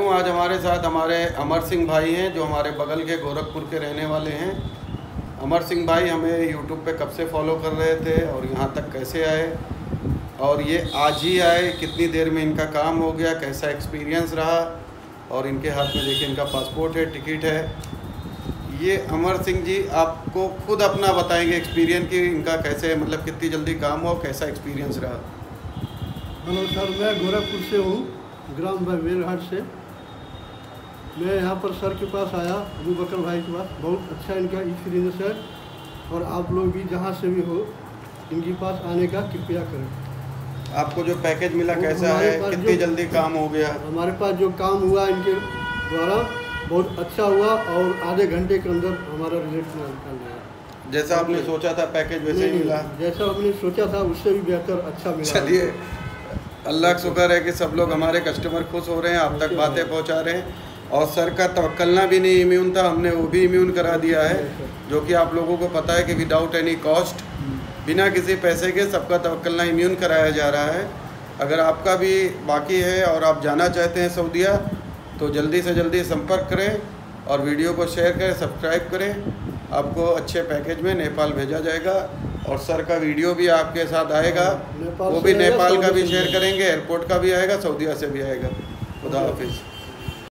हूँ। आज हमारे साथ हमारे अमर सिंह भाई हैं जो हमारे बगल के गोरखपुर के रहने वाले हैं। अमर सिंह भाई हमें यूट्यूब पे कब से फॉलो कर रहे थे और यहाँ तक कैसे आए, और ये आज ही आए, कितनी देर में इनका काम हो गया, कैसा एक्सपीरियंस रहा, और इनके हाथ में देखिए इनका पासपोर्ट है, टिकट है। ये अमर सिंह जी आपको खुद अपना बताएंगे एक्सपीरियंस कि इनका कैसे, मतलब कितनी जल्दी काम हुआ, कैसा एक्सपीरियंस रहा। हेलो सर, मैं गोरखपुर से हूँ, ग्राम बेलहाट से। मैं यहाँ पर सर के पास आया, अबू बकर भाई के पास। बहुत अच्छा इनका एक्सपीरियंस है, और आप लोग भी जहाँ से भी हो इनके पास आने का कृपया करें। आपको जो पैकेज मिला कैसा है, कितनी जल्दी काम हो गया? हमारे पास जो काम हुआ इनके द्वारा बहुत अच्छा हुआ, और आधे घंटे के अंदर हमारा रिजल्ट निकल गया। जैसा आपने सोचा था पैकेज वैसे ही मिला? जैसा हमने सोचा था उससे भी बेहतर अच्छा मिला। चलिए, अल्लाह का शुक्र है कि सब लोग हमारे कस्टमर खुश हो रहे हैं, आप तक बातें पहुंचा रहे हैं। और सर का तवक्कलना भी नहीं इम्यून था, हमने वो भी इम्यून करा दिया है, जो कि आप लोगों को पता है कि विदाउट एनी कॉस्ट, बिना किसी पैसे के सबका तवक्कलना इम्यून कराया जा रहा है। अगर आपका भी बाकी है और आप जाना चाहते हैं सऊदीया, तो जल्दी से जल्दी संपर्क करें और वीडियो को शेयर करें, सब्सक्राइब करें। आपको अच्छे पैकेज में नेपाल भेजा जाएगा, और सर का वीडियो भी आपके साथ आएगा, वो भी नेपाल का भी शेयर करेंगे, एयरपोर्ट का भी आएगा, सऊदीया से भी आएगा। खुदा हाफिज़।